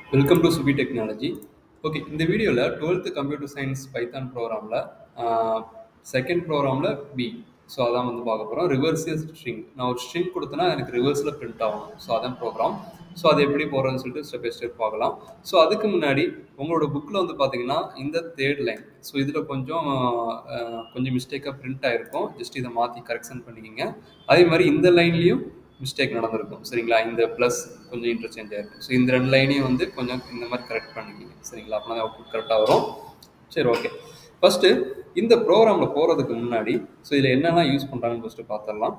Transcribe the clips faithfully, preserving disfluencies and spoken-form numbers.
Welcome to Subi technology. Okay, இந்த வீடியோவில் twelfth computer science Python ப்ரோக்ராமில் செகண்ட் ப்ரோக்ராமில் பி. ஸோ அதான் வந்து பார்க்க போகிறோம். Reversal string. நான் ஒரு ஸ்ட்ரிங் கொடுத்தேன்னா எனக்கு ரிவர்ஸில் பிரிண்ட் ஆகணும். ஸோ அதான் ப்ரோக்ராம். ஸோ அது எப்படி போகிறதுன்னு சொல்லிட்டு ஸ்டெப் பை ஸ்டெப் பார்க்கலாம். ஸோ அதுக்கு முன்னாடி உங்களோட புக்கில் வந்து பார்த்தீங்கன்னா இந்த தேர்ட் லைன், ஸோ இதில் கொஞ்சம் அஹ், கொஞ்சம் மிஸ்டேக்காக பிரிண்ட் ஆகிருக்கும். ஜஸ்ட் இதை மாற்றி கரெக்ஷன் பண்ணிக்கிங்க. அதே மாதிரி இந்த லைன்லேயும் மிஸ்டேக் நடந்திருக்கும். சரிங்களா? இந்த ப்ளஸ் கொஞ்சம் இன்டர்சேஞ்ச் ஆகிருக்கும். ஸோ இந்த ரெண்டு லைனையும் வந்து கொஞ்சம் இந்த மாதிரி கரெக்ட் பண்ணிக்கிங்க. சரிங்களா? அப்படின்னா அவுட்புட் கரெக்டாக வரும். சரி, ஓகே. ஃபஸ்ட்டு இந்த ப்ரோக்ராமில் போகிறதுக்கு முன்னாடி ஸோ இதில் என்னெல்லாம் யூஸ் பண்ணுறாங்கன்னு ஃபஸ்ட்டு பார்த்துடலாம்.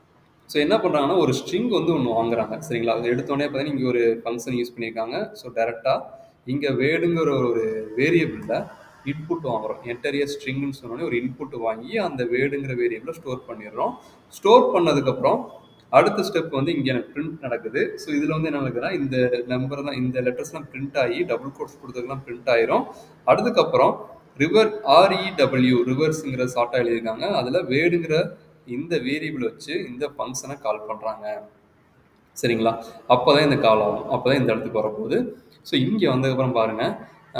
ஸோ என்ன பண்ணுறாங்கன்னா ஒரு ஸ்ட்ரிங் வந்து ஒன்று வாங்குறாங்க. சரிங்களா? அது எடுத்தோடனே பார்த்தீங்கன்னா இங்கே ஒரு ஃபங்க்ஷன் யூஸ் பண்ணியிருக்காங்க. ஸோ டேரெக்டாக இங்கே வேடுங்கிற ஒரு வேரியபிளில் இன்புட் வாங்குறோம். என்டரிய ஸ்ட்ரிங்னு சொன்னோடனே ஒரு இன்புட் வாங்கி அந்த வேடுங்கிற வேரியபிளை ஸ்டோர் பண்ணிடுறோம். ஸ்டோர் பண்ணதுக்கப்புறம் அடுத்த ஸ்டெப் வந்து இங்கே எனக்கு பிரிண்ட் நடக்குது. ஸோ இதில் வந்து என்ன நடக்குதுன்னா இந்த நம்பர் தான், இந்த லெட்டர்ஸ்லாம் பிரிண்ட் ஆகி டபுள் கோட்ஸ் கொடுத்ததுலாம் பிரிண்ட் ஆயிரும். அதுக்கப்புறம் ரிவர் ஆர்இடபிள்யூ ரிவர்ஸுங்கிற ஷார்ட்டாக எழுதியிருக்காங்க. அதில் வேடுங்கிற இந்த வேரியபிள் வச்சு இந்த ஃபங்க்ஷனை கால் பண்ணுறாங்க. சரிங்களா? அப்போ தான் இந்த கால் ஆகும். அப்போ தான் இந்த இடத்துக்கு வரப்போகுது. ஸோ இங்கே வந்ததுக்கப்புறம் பாருங்கள்,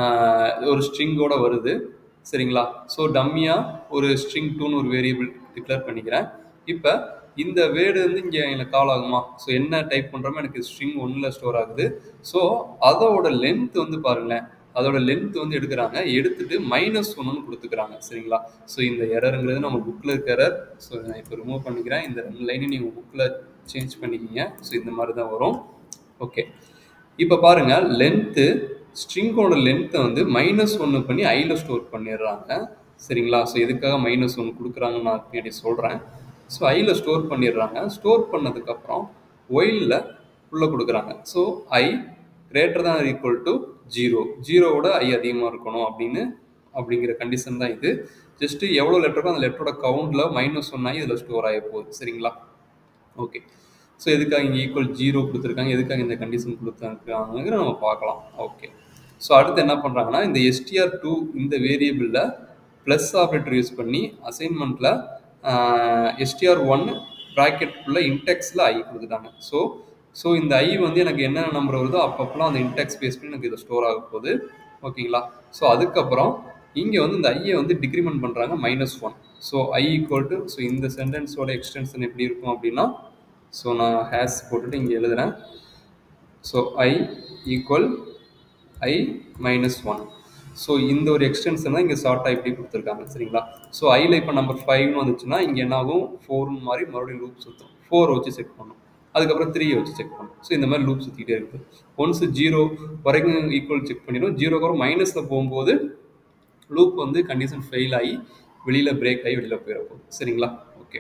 ஒரு ஸ்ட்ரிங்கோட வருது. சரிங்களா? ஸோ டம்மியாக ஒரு ஸ்ட்ரிங் டூன்னு ஒரு வேரியபிள் டிக்ளேர் பண்ணிக்கிறேன். இப்போ இந்த வேர்டு வந்து இங்கே எனக்கு கால் ஆகுமா? ஸோ என்ன டைப் பண்ணுறோமோ எனக்கு ஸ்ட்ரிங் ஒன்றில் ஸ்டோர் ஆகுது. ஸோ அதோட லென்த் வந்து பாருங்களேன், அதோட லென்த் வந்து எடுக்கிறாங்க. எடுத்துட்டு மைனஸ் ஒன்னு கொடுத்துக்கிறாங்க. சரிங்களா? ஸோ இந்த எரருங்கிறது நம்ம புக்கில் இருக்க எரர். ஸோ நான் இப்போ ரிமூவ் பண்ணிக்கிறேன். இந்த ரெண்டு லைனையும் நீங்கள் புக்கில் சேஞ்ச் பண்ணிக்கிங்க. ஸோ இந்த மாதிரி தான் வரும். ஓகே, இப்போ பாருங்கள், லென்த்து ஸ்ட்ரிங்கோட லென்த்தை வந்து மைனஸ் ஒன்று பண்ணி ஐயில் ஸ்டோர் பண்ணிடுறாங்க. சரிங்களா? ஸோ எதுக்காக மைனஸ் ஒன்று கொடுக்குறாங்கன்னு நான் பின்னாடி சொல்கிறேன். ஸோ ஐயில் ஸ்டோர் பண்ணிடுறாங்க. ஸ்டோர் பண்ணதுக்கப்புறம் ஒயிலில் உள்ளே கொடுக்குறாங்க. ஸோ ஐ கிரேட்டர் தான் ஈக்குவல் டு ஜீரோ, ஜீரோவோட ஐ அதிகமாக இருக்கணும் அப்படின்னு அப்படிங்கிற கண்டிஷன் தான் இது. ஜஸ்ட்டு எவ்வளோ லெட்டருக்கோ அந்த லெட்டரோட கவுண்டில் மைனஸ் ஒன் ஆகி இதில் ஸ்டோர் ஆகி போகுது. சரிங்களா? ஓகே, ஸோ எதுக்காக இங்கே ஈக்குவல் ஜீரோ கொடுத்துருக்காங்க, எதுக்காக இந்த கண்டிஷன் கொடுத்துருக்காங்கிற நம்ம பார்க்கலாம். ஓகே, ஸோ அடுத்து என்ன பண்ணுறாங்கன்னா இந்த எஸ்டிஆர் டூ இந்த வேரியபிளில் ப்ளஸ் ஆப்ரேட்டர் யூஸ் பண்ணி அசைன்மெண்ட்டில் எஸ்டிஆர் ஒன் ப்ராக்கெட்டுக்குள்ளே இன்டெக்ஸில் ஐ கொடுத்துட்டாங்க. ஸோ ஸோ இந்த ஐ வந்து எனக்கு என்னென்ன நம்பர் வருதோ அப்பப்போலாம் அந்த இன்டெக்ஸ் பேஸ் பண்ணி எனக்கு இதை ஸ்டோர் ஆக போகுது. ஓகேங்களா? ஸோ அதுக்கப்புறம் இங்கே வந்து இந்த ஐயை வந்து டிக்ரிமெண்ட் பண்ணுறாங்க minus one. So I equal to, so இந்த சென்டென்ஸோட எக்ஸ்டென்ஷன் எப்படி இருக்கும் அப்படின்னா, ஸோ நான் ஹேஷ் போட்டுட்டு இங்கே எழுதுகிறேன். So I equal I minus one. So இந்த ஒரு எக்ஸ்டென்ஷன் தான் இங்கே ஷார்ட்டாக இப்படி கொடுத்துருக்காங்க. சரிங்களா? ஸோ ஐயில் இப்போ நம்பர் ஃபைவ்னு வந்துச்சுன்னா இங்கே என்ன ஆகும், ஃபோர்னு மாதிரி மறுபடியும் லூப் சுற்றும். ஃபோரை வச்சு செக் பண்ணும், அதுக்கப்புறம் த்ரீயை வச்சு செக் பண்ணும். ஸோ இந்த மாதிரி லூப் சுற்றிக்கிட்டே இருக்குது. ஒன்ஸ் ஜீரோ வரைக்கும் ஈக்குவல் செக் பண்ணிடும். ஜீரோக்கு அப்புறம் மைனஸில் போகும்போது லூப் வந்து கண்டிஷன் ஃபெயில் ஆகி வெளியில் பிரேக் ஆகி வெளியில் போயிட போகுது. சரிங்களா? ஓகே,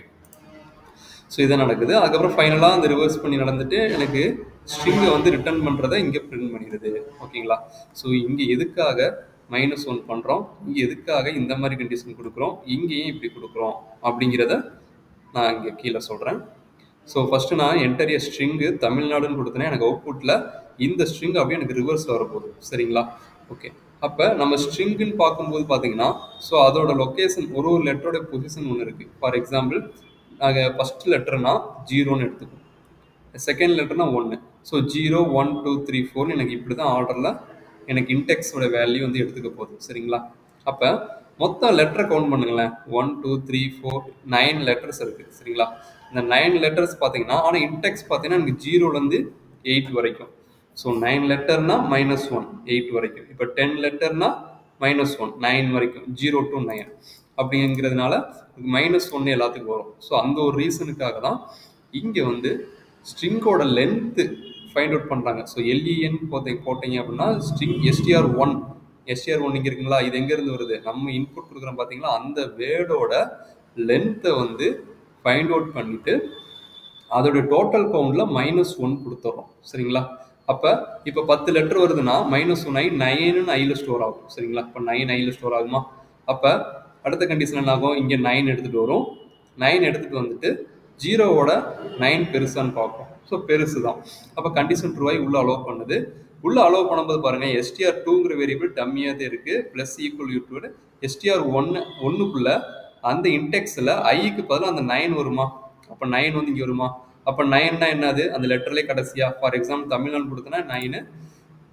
ஸோ இதான் நடக்குது. அதுக்கப்புறம் ஃபைனலாக அந்த ரிவர்ஸ் பண்ணி நடந்துட்டு எனக்கு ஸ்ட்ரிங்கை வந்து ரிட்டர்ன் பண்ணுறதை இங்கே பிரிண்ட் பண்ணிடுது. ஓகேங்களா? ஸோ இங்கே எதுக்காக மைனஸ் ஒன் பண்ணுறோம், இங்கே எதுக்காக இந்த மாதிரி கண்டிஷன் கொடுக்குறோம், இங்கேயும் இப்படி கொடுக்குறோம் அப்படிங்கிறத நான் இங்கே கீழே சொல்கிறேன். ஸோ ஃபஸ்ட்டு நான் என்டரிய ஸ்ட்ரிங்கு தமிழ்நாடுன்னு கொடுத்தேன்னா எனக்கு அவுட்புட்டில் இந்த ஸ்ட்ரிங் அப்படியே எனக்கு ரிவர்ஸில் வரப்போகுது. சரிங்களா? ஓகே, அப்போ நம்ம ஸ்ட்ரிங்குன்னு பார்க்கும்போது பார்த்தீங்கன்னா ஸோ அதோட லொக்கேஷன் ஒரு ஒரு லெட்டரோட பொசிஷன் ஒன்று இருக்குது. ஃபார் எக்ஸாம்பிள் நாங்கள் ஃபஸ்ட் லெட்டர்னா ஜீரோன்னு எடுத்துக்கோம், செகண்ட் லெட்டர்னா ஒன்று. So zero one two three ஃபோர்னு எனக்கு இப்படி தான் ஆர்டரில் எனக்கு இன்டெக்ஸோட வேல்யூ வந்து எடுத்துக்க போகுது. சரிங்களா? அப்போ மொத்தம் லெட்டரை கவுண்ட் பண்ணுங்களேன். One two three four nine letters இருக்குது. சரிங்களா? இந்த நைன் லெட்டர்ஸ் பார்த்தீங்கன்னா, ஆனால் இன்டெக்ஸ் பார்த்தீங்கன்னா எனக்கு ஜீரோலேருந்து எயிட் வரைக்கும். ஸோ நைன் லெட்டர்னா மைனஸ் ஒன் எயிட் வரைக்கும். இப்போ டென் லெட்டர்னா மைனஸ் ஒன் நைன் வரைக்கும், ஜீரோ டு நைன் அப்படிங்கிறதுனால மைனஸ் ஒன்று எல்லாத்துக்கும் வரும். ஸோ அந்த ஒரு ரீசனுக்காக தான் இங்கே வந்து ஸ்ட்ரிங்கோட லென்த்து ஃபைண்ட் அவுட் பண்ணுறாங்க. ஸோ எல்இஎன் போத்த போட்டீங்க அப்படின்னா string S T R one S T R one இங்கே இருக்குங்களா, இது எங்கேருந்து வருது, நம்ம இன்புட் கொடுக்குறோம் பார்த்தீங்களா, அந்த வேர்டோட லென்த்தை வந்து ஃபைண்ட் அவுட் பண்ணிவிட்டு அதோடைய டோட்டல் கவுண்டில் மைனஸ் ஒன் கொடுத்துட்றோம். சரிங்களா? அப்போ இப்போ பத்து லெட்டர் வருதுன்னா மைனஸ் ஒன் ஐ நைனுன்னு ஐயில் ஸ்டோர் ஆகும். சரிங்களா? இப்போ நைன் ஐயில் ஸ்டோர் ஆகுமா? அப்போ அடுத்த கண்டிஷன் என்ன ஆகும், இங்கே நைன் எடுத்துகிட்டு வரும். நைன் எடுத்துகிட்டு வந்துட்டு ஜீரோவோட நைன் பெருசான்னு பார்ப்போம். ஸோ பெருசு தான். அப்போ கண்டிஷன் ட்ரூவாய் உள்ளே அலோவ் பண்ணுது. உள்ளே அலோவ் பண்ணும்போது பாருங்கள், எஸ்டிஆர் டூங்கிற வேரியபிள் டம்மியாக தான் இருக்குது. ப்ளஸ் ஈக்குவல் யூ எஸ்டிஆர் ஒன்று ஒன்றுக்குள்ளே அந்த இன்டெக்ஸில் ஐக்கு பதிலாக அந்த நைன் வருமா? அப்போ நைன் வந்து இங்கே வருமா? அப்போ நைன்னா என்னது, அந்த லெட்டர்லேயே கடைசியாக ஃபார் எக்ஸாம்பிள் தமிழ்நாடு கொடுத்தனா நைனு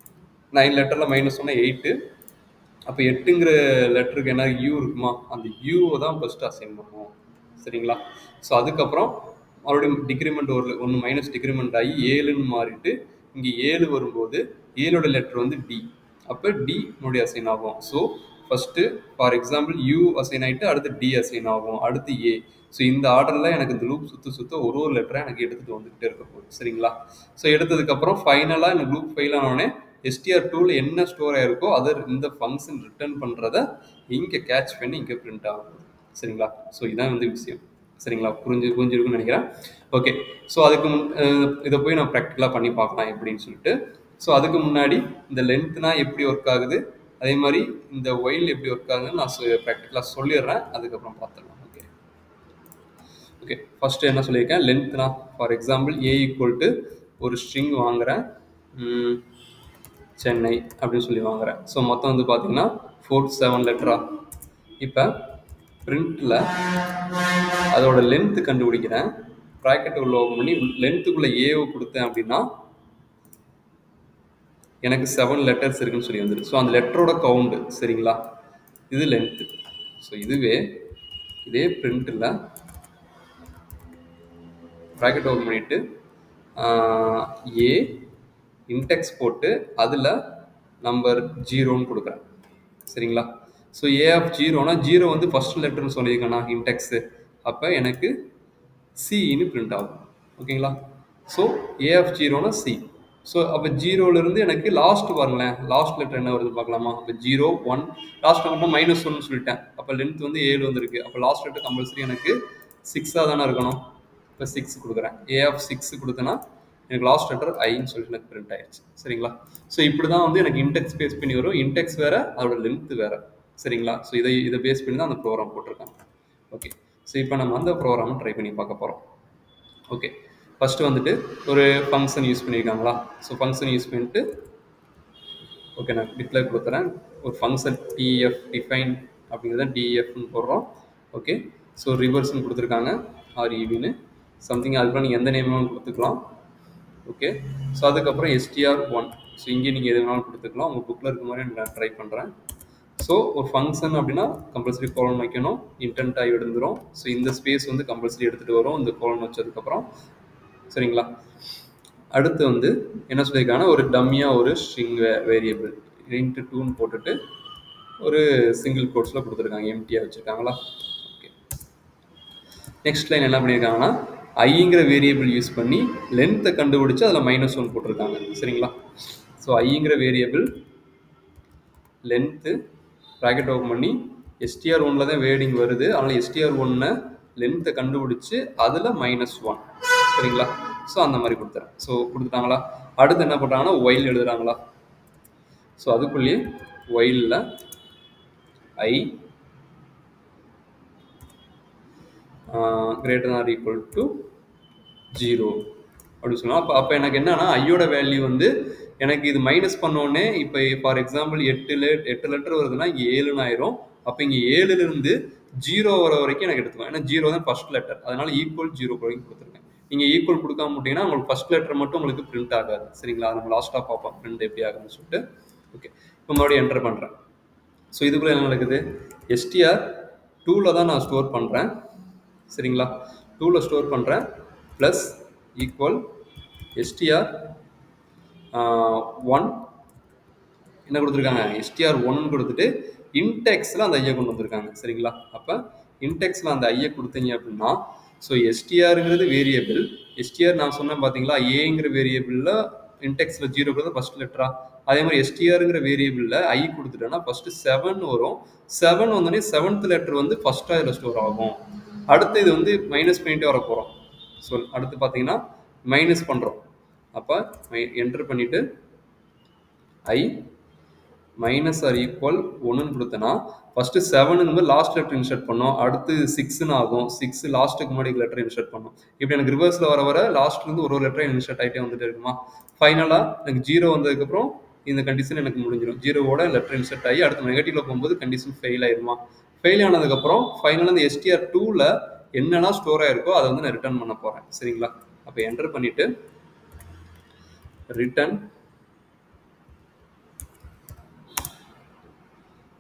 நைன் லெட்டரில் மைனஸ் ஒன்று எயிட்டு. அப்போ எட்டுங்கிற லெட்டருக்கு என்ன யூ இருக்குமா, அந்த யூவை தான் ஃபஸ்ட்டு அசைன் பண்ணுவோம். சரிங்களா? ஸோ அதுக்கப்புறம் மறுபடியும் டிக்ரிமெண்ட் ஒரு ஒன்று மைனஸ் டிக்ரிமெண்ட் ஆகி ஏழுன்னு மாறிட்டு இங்கே ஏழு வரும்போது ஏழோட லெட்டர் வந்து டி. அப்போ டி மறுபடியும் அசைன் ஆகும். So first for example U assign ஆகிட்டு அடுத்து டி அசைன் ஆகும், அடுத்து ஏ. ஸோ இந்த ஆர்டரில் எனக்கு இந்த லூப் சுற்ற சுற்ற ஒரு ஒரு லெட்டரை எனக்கு எடுத்துகிட்டு வந்துக்கிட்டே இருக்க போகுது. சரிங்களா? ஸோ எடுத்ததுக்கப்புறம் ஃபைனலாக இந்த லூப் ஃபெயில் ஆனோடனே எஸ்டிஆர் டூவில் என்ன ஸ்டோர் ஆகிருக்கோ அதை இந்த ஃபங்க்ஷன் ரிட்டர்ன் பண்ணுறத இங்கே கேட்ச் பண்ணி இங்கே பிரிண்ட் ஆகும். சரிங்களா? ஸோ இதான் வந்து விஷயம். சரிங்களா? புரிஞ்சு புரிஞ்சிருக்குன்னு நினைக்கிறேன். ஓகே. ஸோ அதுக்கு முன் இதை போய் நான் ப்ராக்டிக்கலாக பண்ணி பார்க்கலாம் எப்படின்னு சொல்லிட்டு. ஸோ அதுக்கு முன்னாடி இந்த லென்த்னா எப்படி ஒர்க் ஆகுது, அதே மாதிரி இந்த ஒயில் எப்படி ஒர்க் ஆகுதுன்னு நான் ப்ராக்டிக்கலாக சொல்லிடுறேன். அதுக்கப்புறம் பார்த்துக்கலாம். ஓகே ஓகே ஃபஸ்ட்டு என்ன சொல்லியிருக்கேன், லென்த்னா for example A equal to ஒரு ஸ்ட்ரிங் வாங்குகிறேன், சென்னை அப்படின்னு சொல்லி வாங்குகிறேன். ஸோ மொத்தம் வந்து பார்த்தீங்கன்னா ஃபோர் செவன் லெட்டரா. இப்போ பிரிண்டில் அதோட லென்த்து கண்டுபிடிக்கிறேன். ப்ராக்கெட் உள்ள ஓப்பன் பண்ணி லென்த்துக்குள்ளே ஏவை கொடுத்தேன் அப்படின்னா எனக்கு செவன் லெட்டர்ஸ் இருக்குன்னு சொல்லி வந்துடும். ஸோ அந்த லெட்டரோட கவுண்டு. சரிங்களா? இது லென்த்து. ஸோ இதுவே இதே பிரிண்டில் ப்ராக்கெட் ஓப்பன் பண்ணிவிட்டு ஏ இன்டெக்ஸ் போட்டு அதில் நம்பர் ஜீரோன்னு கொடுக்குறேன். சரிங்களா? ஸோ ஏ ஆஃப் ஜீரோனா ஜீரோ வந்து ஃபஸ்ட் லெட்டர்னு சொல்லியிருக்கேன் நான் இன்டெக்ஸு. அப்போ எனக்கு சின்னு பிரிண்ட் ஆகும். ஓகேங்களா? ஸோ ஏ ஆஃப் ஜீரோனா சி. ஸோ அப்போ ஜீரோலேருந்து எனக்கு லாஸ்ட் பாருங்களேன், லாஸ்ட் லெட்டர் என்ன வருது பார்க்கலாமா? அப்போ ஜீரோ ஒன் லாஸ்ட் நம்பர்னா மைனஸ் ஒன்னு சொல்லிட்டேன். அப்போ லென்த் வந்து ஏழு வந்துருக்கு. அப்போ லாஸ்ட் லெட்டர் கம்பல்சரி எனக்கு சிக்ஸாக தானே இருக்கணும். இப்போ சிக்ஸ் கொடுக்குறேன். ஏ ஆஃப் சிக்ஸ் கொடுத்தேன்னா எனக்கு லாஸ்ட் லெட்டர் ஐன்னு சொல்லிட்டு எனக்கு பிரிண்ட் ஆயிடுச்சு. சரிங்களா? ஸோ இப்படி தான் வந்து எனக்கு இன்டெக்ஸ் பேஸ் பண்ணி வரும். இன்டெக்ஸ் வேறு, அதோட லென்த்து வேறு. சரிங்களா? ஸோ இதை இதை பேஸ் பண்ணி தான் அந்த ப்ரோக்ராம் போட்டிருக்காங்க. ஓகே. ஸோ இப்போ நம்ம அந்த ப்ரோக்ராமை ட்ரை பண்ணி பார்க்க போகிறோம். ஓகே. ஃபஸ்ட்டு வந்துட்டு ஒரு ஃபங்க்ஷன் யூஸ் பண்ணியிருக்காங்களா? ஸோ ஃபங்க்ஷன் யூஸ் பண்ணிட்டு ஓகே நான் டிக்ளேர் கொடுத்துறேன். ஒரு ஃபங்க்ஷன் டிஎஃப் டிஃபைன் அப்படிங்கிறத டிஎஃப்னு போடுறோம். ஓகே. ஸோ ரிவர்ஸ்ன்னு கொடுத்துருக்காங்க, ஆர்இவின்னு சம்திங். அதுக்கப்புறம் நீங்கள் எந்த நேமும் கொடுத்துக்கலாம். ஓகே. ஸோ அதுக்கப்புறம் எஸ்டிஆர் ஒன். ஸோ இங்கே நீங்கள் எது வேணாலும் கொடுத்துக்கலாம். உங்கள் புக்கில் இருக்க மாதிரி நான் ட்ரை பண்ணுறேன். ஸோ ஒரு ஃபங்க்ஷன் அப்படின்னா கம்பல்சரி கோலன் வைக்கணும், இன்டென்ட் ஆகி எடுந்துடும். ஸோ இந்த ஸ்பேஸ் வந்து கம்பல்சரி எடுத்துகிட்டு வரும் இந்த கோலன் வச்சதுக்கப்புறம். சரிங்களா? அடுத்து வந்து என்ன சொல்லியிருக்காங்கன்னா ஒரு டம்மியாக ஒரு ஸ்ட்ரிங் வே வேரியபிள் இன்ட்டு டூன்னு போட்டுட்டு ஒரு சிங்கிள் கோட்ஸில் கொடுத்துருக்காங்க, எம்டியாக வச்சுருக்காங்களா? ஓகே. நெக்ஸ்ட் லைன் என்ன பண்ணியிருக்காங்கன்னா ஐங்கிற வேரியபிள் யூஸ் பண்ணி லென்த்தை கண்டுபிடிச்சு அதில் மைனஸ் ஒன் போட்டிருக்காங்க. சரிங்களா? ஸோ ஐங்கிற வேரியபிள் லென்த்து ப்ராக்கெட் ஓப்பன் பண்ணி எஸ்டிஆர் ஒன்னில் தான் வேர்டிங் வருது. அதனால் எஸ்டிஆர் ஒன்னை லென்த்தை கண்டுபிடிச்சி அதில் மைனஸ் ஒன். சரிங்களா? ஸோ அந்த மாதிரி கொடுத்துறேன். ஸோ கொடுத்துட்டாங்களா? அடுத்து என்ன பண்ணுறாங்கன்னா ஒயில் எழுதுகிறாங்களா? ஸோ அதுக்குள்ளேயே ஒயிலில் I greater or equal to zero அப்படின்னு சொல்லலாம். அப்போ அப்போ எனக்கு என்னன்னா ஐயோட வேல்யூ வந்து எனக்கு இது மைனஸ் பண்ணோடனே இப்போ ஃபார் எக்ஸாம்பிள் எட்டு லெ எட்டு லெட்டர் வருதுன்னா இங்கே ஏழுன்னு ஆயிரும். அப்போ இங்கே ஏழுலேருந்து ஜீரோ வர வரைக்கும் எனக்கு எடுத்துக்கோங்க. ஏன்னா ஜீரோ தான் ஃபர்ஸ்ட் லெட்டர், அதனால ஈக்குவல் ஜீரோ வரைக்கும் கொடுத்துருக்கேன். நீங்கள் ஈக்குவல் கொடுக்காம விட்டீங்கன்னா உங்களுக்கு ஃபர்ஸ்ட் லெட்டர் மட்டும் உங்களுக்கு பிரிண்ட் ஆகாது. சரிங்களா? நம்ம லாஸ்ட்டாக பார்ப்போம் பிரிண்ட் எப்படி ஆகுதுன்னு சொல்லிட்டு. ஓகே. இப்போ மறுபடியும் என்டர் பண்ணுறேன். ஸோ இதுக்குள்ளே என்ன நடக்குது, எஸ்டிஆர் டூவில் தான் நான் ஸ்டோர் பண்ணுறேன். சரிங்களா? டூவில் ஸ்டோர் பண்ணுறேன் ப்ளஸ் ஈக்குவல் எஸ்டிஆர் ஒன் என்ன கொடுத்துருக்காங்க, எஸ்டிஆர் ஒன்னு கொடுத்துட்டு இன்டெக்ஸில் அந்த ஐயை கொண்டு வந்திருக்காங்க. சரிங்களா? அப்போ இன்டெக்ஸில் அந்த ஐயை கொடுத்தீங்க அப்படின்னா ஸோ எஸ்டிஆருங்கிறது வேரியபிள். எஸ்டிஆர் நான் சொன்னேன் பார்த்தீங்களா, ஏங்கிற வேரியபிளில் இன்டெக்ஸில் ஜீரோ கொடுத்தா ஃபஸ்ட் லெட்டரா. அதே மாதிரி எஸ்டிஆருங்கிற வேரியபிளில் ஐ கொடுத்துட்டோன்னா ஃபஸ்ட்டு செவன் வரும். செவன் வந்தோடனே செவன்த் லெட்டர் வந்து ஃபஸ்ட்டாக இதில் ஸ்டோர் ஆகும். அடுத்து இது வந்து மைனஸ் பண்ணிட்டு வர போகிறோம். ஸோ அடுத்து பார்த்தீங்கன்னா மைனஸ் பண்ணுறோம். அப்போ என்டர் பண்ணிவிட்டு ஐ மைனஸ் ஆர் ஈக்குவல் ஒன்றுன்னு கொடுத்தேன்னா ஃபஸ்ட்டு செவனுங்கும் லாஸ்ட் லெட்டர் இன்சர்ட் பண்ணோம். அடுத்து சிக்ஸ்ன்னு ஆகும். சிக்ஸ் லாஸ்ட்டுக்கு முன்னாடி லெட்டர் இன்சர்ட் பண்ணோம். இப்படி எனக்கு ரிவர்ஸில் வர வர லாஸ்ட்லேருந்து ஒரு ஒரு லெட்டரை இன்சர்ட் ஆகிட்டே வந்துட்டு இருக்குமா. ஃபைனலாக எனக்கு ஜீரோ வந்ததுக்கப்புறம் இந்த கண்டிஷன் எனக்கு முடிஞ்சிடும். ஜீரோவோட லெட்டர் இன்சர்ட் ஆகி அடுத்து நெகட்டிவ்ல போகும்போது கண்டிஷன் ஃபெயில் ஆயிருமா. ஃபெயில் ஆனதுக்கப்புறம் ஃபைனலாக இந்த எஸ்டிஆர் டூவில் என்னெல்லாம் ஸ்டோர் ஆகிருக்கோ அதை வந்து நான் ரிட்டர்ன் பண்ண போகிறேன். சரிங்களா? அப்போ என்டர் பண்ணிவிட்டு return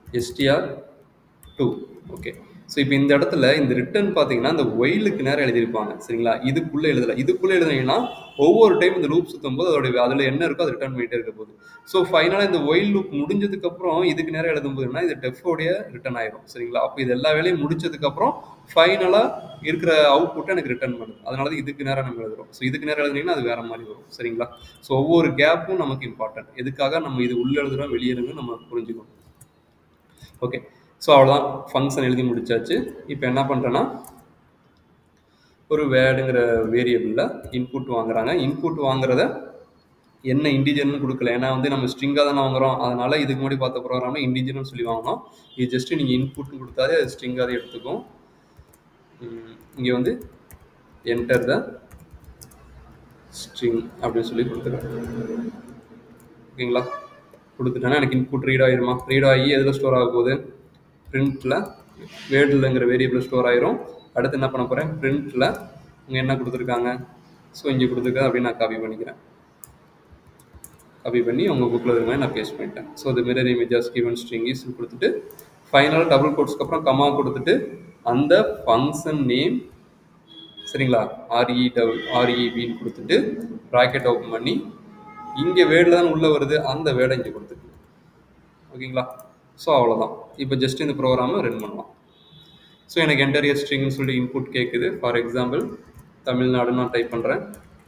S T R two. Okay. So இப்போ இந்த இடத்துல இந்த ரிட்டர்ன் பார்த்தீங்கன்னா இந்த ஒயிலுக்கு நேரம் எழுதியிருப்பாங்க சரிங்களா. இதுக்குள்ளே எழுதலை. இதுக்குள்ளே எழுதுனீங்கன்னா ஒவ்வொரு டைம் இந்த லூப் சுற்றும் போது அதோட அதில் என்ன இருக்கோ அது ரிட்டர்ன் பண்ணிகிட்டே இருக்க போகுது. ஸோ ஃபைனலாக இந்த ஒயில் லூப் முடிஞ்சதுக்கப்புறம் இதுக்கு நேரம் எழுதும் போதுன்னா இது டெஃபோடைய ரிட்டர்ன் ஆயிரும் சரிங்களா. அப்போ இது எல்லா வேலையும் முடிச்சதுக்கப்புறம் ஃபைனலாக இருக்கிற அவுட்புட்டை எனக்கு ரிட்டர்ன் பண்ணுது. அதனால தான் இதுக்கு நேரம் நம்ம எழுதுறோம். ஸோ இதுக்கு நேரம் எழுதுனீங்கன்னா அது வேற மாதிரி வரும் சரிங்களா. ஸோ ஒவ்வொரு கேப்பும் நமக்கு இம்பார்ட்டன்ட். எதுக்காக நம்ம இது உள்ள எழுதுறோம் வெளியே எழுதுறோம் நம்ம புரிஞ்சுக்கணும். ஓகே. ஸோ அவ்வளோதான், ஃபங்க்ஷன் எழுதி முடிச்சாச்சு. இப்போ என்ன பண்ணுறேன்னா ஒரு வேர்டுங்கிற வேரியபிளில் இன்புட் வாங்குறாங்க. இன்புட் வாங்குறத என்ன இன்டிஜர்னு கொடுக்கல, ஏன்னா வந்து நம்ம ஸ்ட்ரிங்காக தானே வாங்குறோம். அதனால இதுக்கு முன்னாடி பார்த்த ப்ரோக்ராமில் இன்டிஜர்னு சொல்லி வாங்கினோம். இது ஜஸ்ட்டு நீங்கள் இன்புட்னு கொடுத்தாலே அது ஸ்ட்ரிங்காக தான் எடுத்துக்கும். இங்கே வந்து என்டர் த ஸ்ட்ரிங் அப்படின்னு சொல்லி கொடுத்துருக்கேன். ஓகேங்களா. கொடுத்துட்டேன்னா எனக்கு இன்புட் ரீட் ஆகிருமா. ரீட் ஆகி எதில் ஸ்டோர் ஆக போகுது, பிரிண்ட்டில் வேர்டுலங்கிற வேரியபிள் ஸ்டோர் ஆயிரும். அடுத்து என்ன பண்ண போகிறேன், பிரிண்ட்டில் இங்கே என்ன கொடுத்துருக்காங்க, ஸோ இங்கே கொடுத்துருக்கேன் அப்படின்னு நான் காப்பி பண்ணிக்கிறேன். காப்பி பண்ணி உங்கள் புக்கில் இருக்கிற மாதிரி நான் பேஸ்ட் பண்ணிட்டேன். ஸோ அது mirror images given string is கொடுத்துட்டு ஃபைனலாக டபுள் கோட்ஸ்க்கு அப்புறம் கமா கொடுத்துட்டு அந்த ஃபங்க்ஷன் நேம் சரிங்களா ஆர்இ டபுள் ஆர்இபின்னு கொடுத்துட்டு ப்ராக்கெட் ஓப்பன் பண்ணி இங்கே வேர்டில் தான் உள்ளே வருது அந்த வேர்டை இங்கே கொடுத்துட்டு ஓகேங்களா. ஸோ அவ்வளோதான். இப்போ ஜஸ்ட் இந்த ப்ரோக்ராமை ரன் பண்ணலாம். ஸோ எனக்கு என்டர் எ ஸ்ட்ரிங்னு சொல்லி இன்புட் கேட்குது. ஃபார் எக்ஸாம்பிள் தமிழ்நாடுன்னு நான் டைப் பண்ணுறேன்,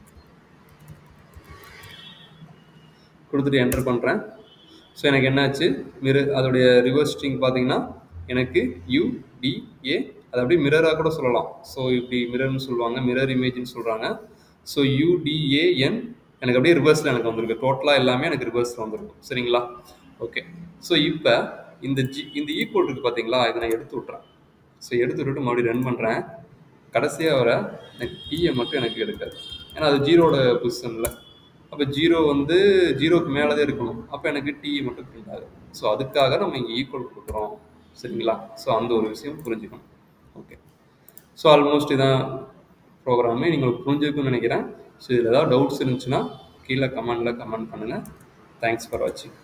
கொடுத்துட்டு என்டர் பண்ணுறேன். ஸோ எனக்கு என்னாச்சு, மிரர் அதோடைய ரிவர்ஸ் ஸ்ட்ரிங் பார்த்தீங்கன்னா எனக்கு யூடிஏ, அது அப்படியே மிரராக கூட சொல்லலாம். ஸோ இப்படி மிரர்னு சொல்லுவாங்க, மிரர் இமேஜ்னு சொல்கிறாங்க. ஸோ யூடிஏஎன் எனக்கு அப்படியே ரிவர்ஸில் எனக்கு வந்திருக்கு. டோட்டலாக எல்லாமே எனக்கு ரிவர்ஸில் வந்திருக்கும் சரிங்களா. ஓகே. ஸோ இப்போ இந்த ஜி இந்த ஈக்குவல் இருக்குது பார்த்தீங்களா, இதை நான் எடுத்து விட்றேன். ஸோ எடுத்து விட்டுட்டு மறுபடியும் ரன் பண்ணுறேன். கடைசியாக வர எனக்கு டீயை மட்டும் எனக்கு எடுக்காது, ஏன்னா அது ஜீரோட பொசிஷனில். அப்போ ஜீரோ வந்து ஜீரோக்கு மேலே தான் இருக்கணும். அப்போ எனக்கு டீ மட்டும் பிரிண்ட் ஆகும். ஸோ அதுக்காக நம்ம இங்கே ஈக்குவல் கொடுக்குறோம் சரிங்களா. ஸோ அந்த ஒரு விஷயம் புரிஞ்சுக்கணும். ஓகே. ஸோ ஆல்மோஸ்ட் இதான் ப்ரோக்ராமே, நீங்கள் புரிஞ்சுக்குன்னு நினைக்கிறேன். ஸோ இதில் ஏதாவது டவுட்ஸ் இருந்துச்சுன்னா கீழே கமெண்டில் கமெண்ட் பண்ணுங்கள். தேங்க்ஸ் ஃபார் வாட்சிங்.